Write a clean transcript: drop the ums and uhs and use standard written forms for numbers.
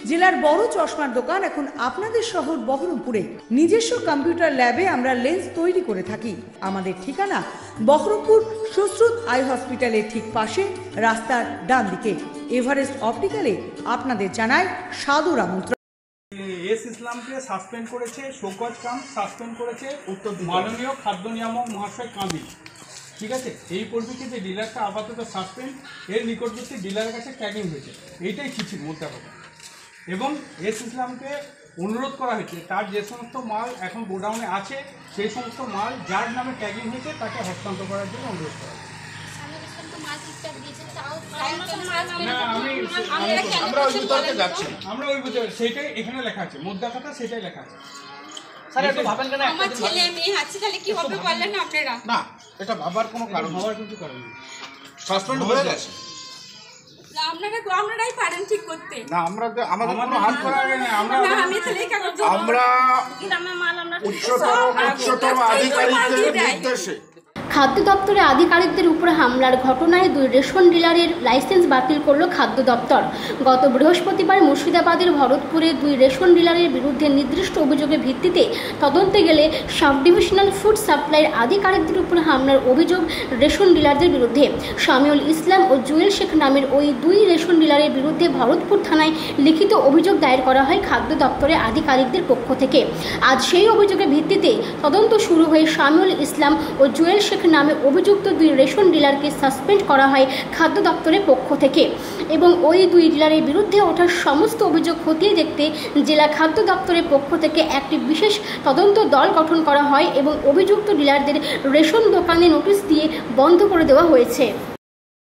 জেলার বড় চশমার দোকান এখন আপনাদের শহর বহরমপুরে। নিজস্ব কম্পিউটার ল্যাবে আমরা লেন্স তৈরি করে থাকি। আমাদের ঠিকানা বহরমপুর সুশ্রুত আই হসপিটালের ঠিক পাশে, রাস্তার ডান দিকে। এভারেস্ট অপটিক্যালে আপনাদের জানায় সাদর আমন্ত্রণ। এস ইসলামকে সাসপেন্ড করেছে, শোকজ কাম সাসপেন্ড করেছে মাননীয় খাদ্য নিয়ামক মহাশয় কাঁদি। ঠিক আছে, এই পরিপ্রেক্ষিতে ডিলারটা আপাতত সাসপেন্ড, এর নিকটবর্তী ডিলারের কাছে ট্যাগিং হয়েছে, এইটাই কিছু মোদ্দা কথা। এবং এস ইসলামকে অনুরোধ করা হয়েছে তার যে সমস্ত মাল এখন গোডাউনে আছে সেই সমস্ত মাল যার নামে ট্যাগিং হয়েছে তাকে হস্তান্তর করার জন্য অনুরোধ করা হয়েছে। আমরা ওই বুঝতে সেটাই এখানে লেখা আছে, মোদ্দা কথা সেটাই লেখা আছে। আমার ছেলে মেয়ে আছে, তাহলে কি হবে বললেন আপনারা? না, এটা ভাবার কোনো কারণ হওয়ার কিন্তু কারণ নেই, সাসপেন্ড হয়ে গেছে। আপনারাই পারেন ঠিক করতে। না, আমাদের কোনো হাত করা না। আমরা উচ্চতম আধিকারিকদের নির্দেশে খাদ্য দপ্তরের আধিকারিকদের উপর হামলার ঘটনায় 2 রেশন ডিলারের লাইসেন্স বাতিল করল খাদ্য দপ্তর। গত বৃহস্পতিবার মুর্শিদাবাদের ভরতপুরে 2 রেশন ডিলারের বিরুদ্ধে নির্দিষ্ট অভিযোগের ভিত্তিতে তদন্তে গেলে সাব ডিভিশনাল ফুড সাপ্লাইয়ের আধিকারিকদের উপর হামলার অভিযোগ রেশন ডিলারদের বিরুদ্ধে। শামিউল ইসলাম ও জুয়েল শেখ নামের ওই 2 রেশন ডিলারের বিরুদ্ধে ভরতপুর থানায় লিখিত অভিযোগ দায়ের করা হয় খাদ্য দপ্তরের আধিকারিকদের পক্ষ থেকে। আজ সেই অভিযোগের ভিত্তিতে তদন্ত শুরু হয়ে শামিউল ইসলাম ও জুয়েল শেখ নামে অভিযুক্ত 2 রেশন ডিলারকে সাসপেন্ড করা হয় খাদ্য দপ্তরের পক্ষ থেকে এবং ওই 2 ডিলারের বিরুদ্ধে ওঠা সমস্ত অভিযোগ খতিয়ে দেখতে জেলা খাদ্য দপ্তরের পক্ষ থেকে একটি বিশেষ তদন্ত দল গঠন করা হয় এবং অভিযুক্ত ডিলারদের রেশন দোকানে নোটিশ দিয়ে বন্ধ করে দেওয়া হয়েছে।